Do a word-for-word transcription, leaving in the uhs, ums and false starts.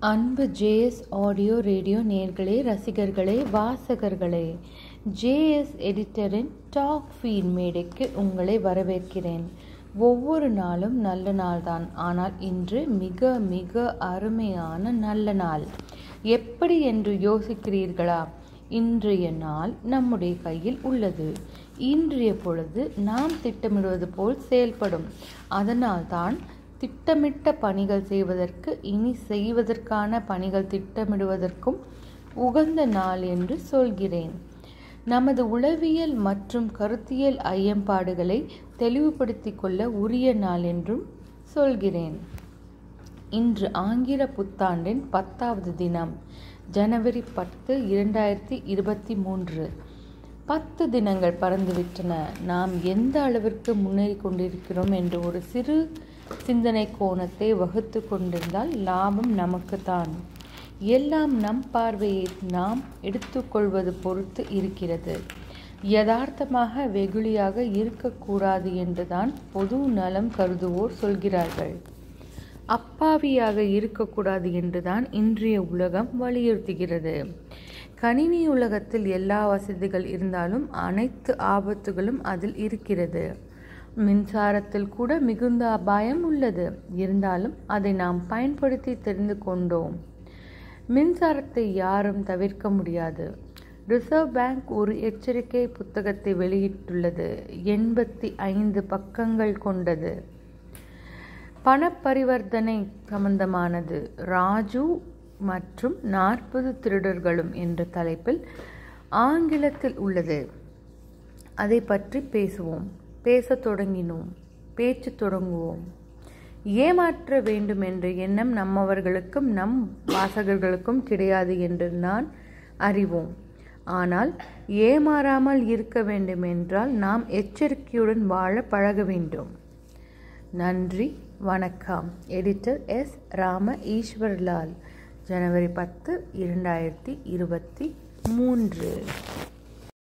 அன்பு JS audio radio நேயர்களே, ரசிகர்களே, வாசகர்களே, ஜேஎஸ் எடிட்டரின் டாக் ஃபீட் மேடைக்கு உங்களை வரவேற்கிறேன். ஒவ்வொரு நாளும் நல்ல நாள்தான். ஆனால் இன்று மிக மிக அருமையான நல்ல நாள். எப்படி என்று யோசிக்கிறீர்களா? இன்றைய நாள் நம்முடைய கையில் உள்ளது. இன்றைய பொழுது நாம் திட்டமிடுவது போல் செயல்படும். அதனால்தான் திட்டமிட்ட பணிகள் செய்வதற்கு, இனி செய்வதற்கான பணிகள் திட்டமிடுவதற்கும் உகந்த நாள் என்று சொல்கிறேன். நமது உளவியல் மற்றும் கருத்தியல் ஐயப்பாடுகளை தெளிவுபடுத்திக் கொள்ள உரிய நாள் என்றும் சொல்கிறேன். இன்று ஆங்கில புத்தாண்டின் பத்தாவது தினம், ஜனவரி பத்து இரண்டாயிரத்தி இருபத்தி மூன்று. பத்து தினங்கள் பறந்துவிட்டன. நாம் எந்த அளவிற்கு முன்னேறி கொண்டிருக்கிறோம் என்று ஒரு சிறு சிந்தனை கோணத்தை வகுத்து கொண்டிருந்தால் லாபம் நமக்குத்தான். எல்லாம் நம் பார்வையை நாம் எடுத்துக்கொள்வது பொறுத்து இருக்கிறது. யதார்த்தமாக வெகுளியாக இருக்கக்கூடாது என்றுதான் பொது நலம் கருதுவோர் சொல்கிறார்கள். அப்பாவியாக இருக்கக்கூடாது என்றுதான் இன்றைய உலகம் வலியுறுத்துகிறது. கணினி உலகத்தில் எல்லா வசதிகள் இருந்தாலும் அனைத்து ஆபத்துகளும் அதில் இருக்கிறது. மின்சாரத்தில் கூட மிகுந்த அபாயம் உள்ளது. இருந்தாலும் அதை நாம் பயன்படுத்தி தெரிந்து கொண்டோம். மின்சாரத்தை யாரும் தவிர்க்க முடியாது. ரிசர்வ் பேங்க் ஒரு எச்சரிக்கை புத்தகத்தை வெளியிட்டுள்ளது. எண்பத்தி ஐந்து பக்கங்கள் கொண்டது. பண பரிவர்த்தனை சம்பந்தமானது. ராஜு மற்றும் நாற்பது திருடர்களும் என்ற தலைப்பில் ஆங்கிலத்தில் உள்ளது. அதை பற்றி பேசுவோம். பேச தொடங்கினோம். பேச்சு தொடங்குவோம். ஏமாற்ற வேண்டும் என்ற எண்ணம் நம்மவர்களுக்கும் நம் வாசகர்களுக்கும் கிடையாது என்று நான் அறிவோம். ஆனால் ஏமாறாமல் இருக்க வேண்டும் என்றால் நாம் எச்சரிக்கையுடன் வாழ பழக வேண்டும். நன்றி, வணக்கம். எடிட்டர் எஸ் ராம ஈஸ்வர்லால், ஜனவரி பத்து இரண்டாயிரத்தி இருபத்தி மூன்று.